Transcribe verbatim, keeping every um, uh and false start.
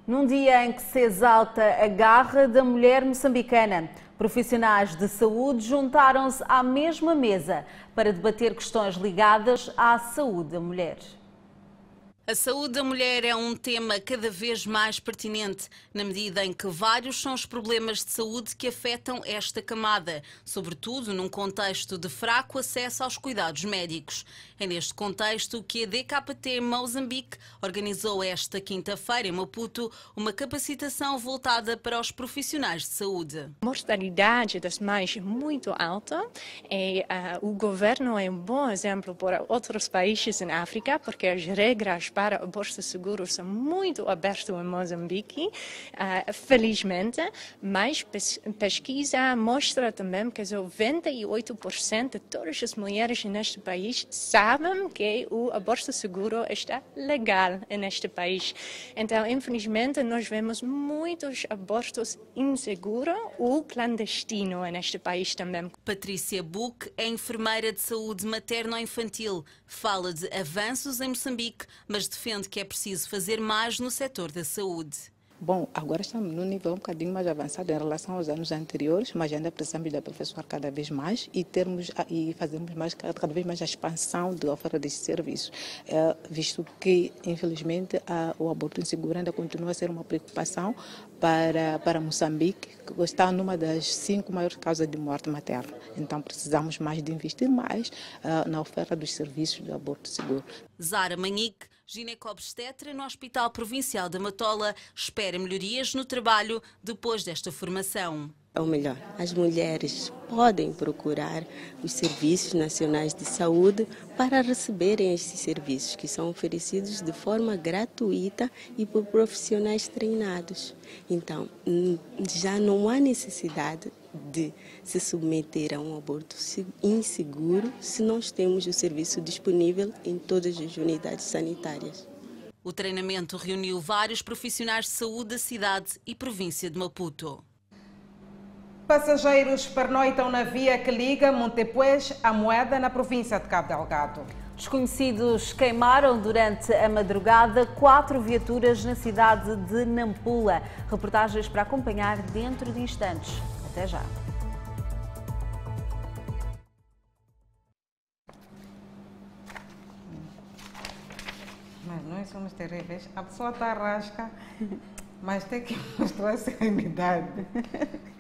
Num dia em que se exalta a garra da mulher moçambicana, profissionais de saúde juntaram-se à mesma mesa para debater questões ligadas à saúde da mulher. A saúde da mulher é um tema cada vez mais pertinente, na medida em que vários são os problemas de saúde que afetam esta camada, sobretudo num contexto de fraco acesso aos cuidados médicos. É neste contexto que a D K T Moçambique organizou esta quinta-feira em Maputo uma capacitação voltada para os profissionais de saúde. A mortalidade das mães é muito alta e uh, o governo é um bom exemplo para outros países em África, porque as regras para o aborto seguro são muito abertas em Moçambique, uh, felizmente, mas pes pesquisa mostra também que noventa e oito por cento de todas as mulheres neste país sabem que o aborto seguro está legal neste país. Então, infelizmente, nós vemos muitos abortos inseguros ou clandestinos neste país também. Patrícia Buque é enfermeira de saúde materno-infantil. Fala de avanços em Moçambique, mas defende que é preciso fazer mais no setor da saúde. Bom, agora estamos num nível um bocadinho mais avançado em relação aos anos anteriores, mas ainda precisamos de aperfeiçoar cada vez mais e termos e fazermos mais, cada vez mais a expansão da oferta destes serviços, é, visto que, infelizmente, a, o aborto inseguro ainda continua a ser uma preocupação para, para Moçambique, que está numa das cinco maiores causas de morte materna. Então, precisamos mais de investir mais uh, na oferta dos serviços de aborto seguro. Zara Manique, ginecobstetra no Hospital Provincial da Matola, espera melhorias no trabalho depois desta formação. Ou melhor, as mulheres podem procurar os serviços nacionais de saúde para receberem estes serviços, que são oferecidos de forma gratuita e por profissionais treinados. Então, já não há necessidade de se submeter a um aborto inseguro se nós temos o serviço disponível em todas as unidades sanitárias. O treinamento reuniu vários profissionais de saúde da cidade e província de Maputo. Passageiros pernoitam na via que liga Montepuez à Moeda, na província de Cabo Delgado. Desconhecidos queimaram durante a madrugada quatro viaturas na cidade de Nampula. Reportagens para acompanhar dentro de instantes. Até já. Mas nós somos terríveis. A pessoa está rasca, mas tem que mostrar a serenidade.